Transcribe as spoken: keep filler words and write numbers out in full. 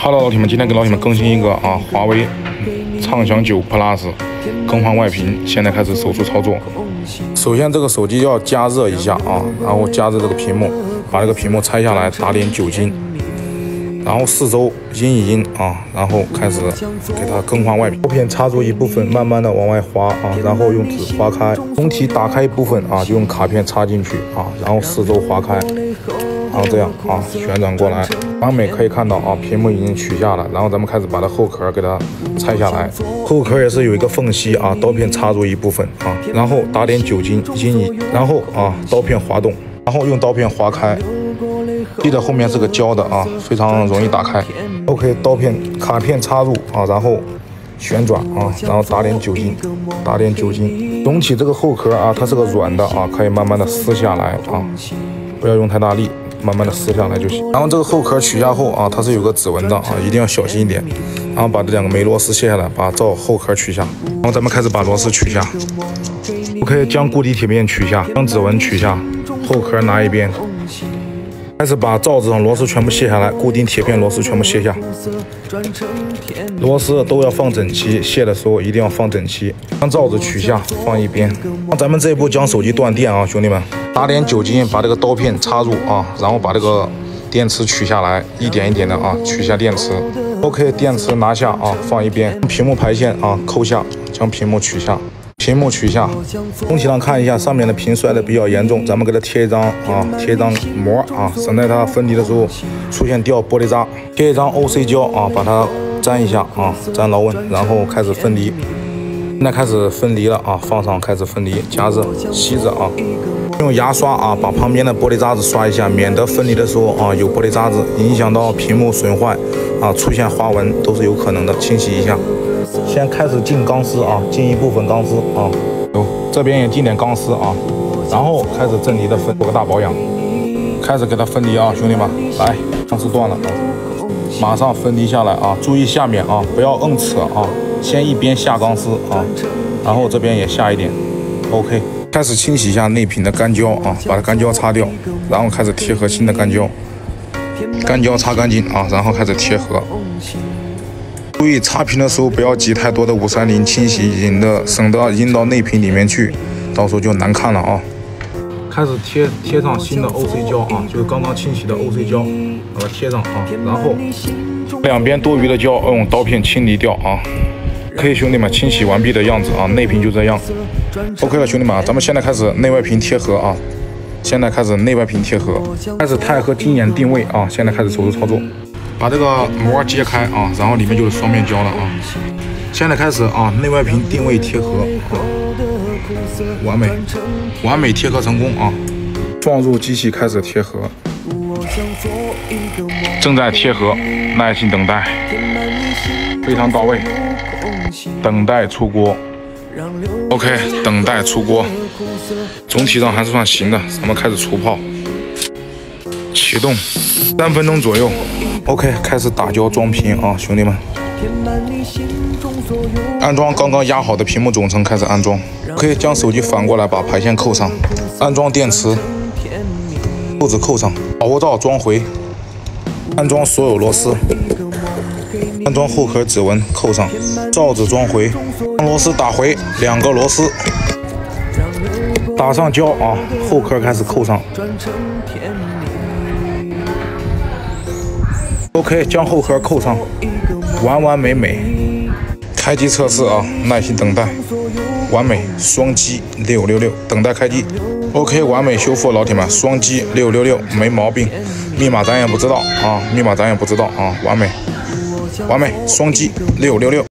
Hello， 老铁们，今天给老铁们更新一个啊，华为畅享九 Plus 更换外屏，现在开始手术操作。首先，这个手机要加热一下啊，然后加热这个屏幕，把这个屏幕拆下来，打点酒精，然后四周阴一阴啊，然后开始给它更换外屏。刀片插入一部分，慢慢的往外滑啊，然后用纸划开。总体打开一部分啊，就用卡片插进去啊，然后四周划开。 然后这样啊，旋转过来，完美可以看到啊，屏幕已经取下了。然后咱们开始把它后壳给它拆下来，后壳也是有一个缝隙啊，刀片插入一部分啊，然后打点酒精阴影，然后啊，刀片滑动，然后用刀片划开。记得后面是个胶的啊，非常容易打开。OK， 刀片卡片插入啊，然后旋转啊，然后打点酒精，打点酒精。总体这个后壳啊，它是个软的啊，可以慢慢的撕下来啊，不要用太大力。 慢慢的撕下来就行。然后这个后壳取下后啊，它是有个指纹的啊，一定要小心一点。然后把这两个镁螺丝卸下来，把罩后壳取下。然后咱们开始把螺丝取下。OK， 将固体铁片取下，将指纹取下，后壳拿一边。开始把罩子上螺丝全部卸下来，固定铁片螺丝全部卸下。螺丝都要放整齐，卸的时候一定要放整齐。将罩子取下，放一边。咱们这一步将手机断电啊，兄弟们。 打点酒精，把这个刀片插入啊，然后把这个电池取下来，一点一点的啊，取下电池。OK， 电池拿下啊，放一边。屏幕排线啊，抠下，将屏幕取下，屏幕取下。总体上看一下，上面的屏摔的比较严重，咱们给它贴一张啊，贴一张膜啊，省得它分离的时候出现掉玻璃渣。贴一张 O C 胶啊，把它粘一下啊，粘牢稳，然后开始分离。现在开始分离了啊，放上开始分离，加热，吸着啊。 用牙刷啊，把旁边的玻璃渣子刷一下，免得分离的时候啊有玻璃渣子，影响到屏幕损坏啊，出现花纹都是有可能的，清洗一下。先开始进钢丝啊，进一部分钢丝啊，有这边也进点钢丝啊，然后开始正离的分，做个大保养，开始给它分离啊，兄弟们，来，钢丝断了啊，马上分离下来啊，注意下面啊，不要硬扯啊，先一边下钢丝啊，然后这边也下一点 ，OK。 开始清洗一下内屏的干胶啊，把它干胶擦掉，然后开始贴合新的干胶，干胶擦干净啊，然后开始贴合。注意擦屏的时候不要挤太多的五三零，清洗引的，省得印到内屏里面去，到时候就难看了啊。开始贴贴上新的 O C 胶啊，就是刚刚清洗的 O C 胶，把它贴上啊，然后两边多余的胶用刀片清理掉啊。 OK， 兄弟们，清洗完毕的样子啊，内屏就这样。OK 了，兄弟们，咱们现在开始内外屏贴合啊。现在开始内外屏贴合，开始钛合金眼定位啊。现在开始手术操作，把这个膜揭开啊，然后里面就是双面胶了啊。现在开始啊，内外屏定位贴合啊，完美，完美贴合成功啊。放入机器开始贴合，正在贴合，耐心等待，非常到位。 等待出锅 ，OK， 等待出锅，总体上还是算行的。咱们开始除泡，启动，三分钟左右 ，OK， 开始打胶装屏啊，兄弟们。安装刚刚压好的屏幕总成，开始安装。OK， 将手机反过来，把排线扣上，安装电池，扣子扣上，保护罩装回，安装所有螺丝。 安装后壳指纹扣上，罩子装回，将螺丝打回，两个螺丝打上胶啊，后壳开始扣上。OK， 将后壳扣上，完完美美。开机测试啊，耐心等待，完美，双击六六六，等待开机。OK， 完美修复，老铁们，双击六六六，没毛病。密码咱也不知道啊，密码咱也不知道啊，完美。 完美，双击六六六。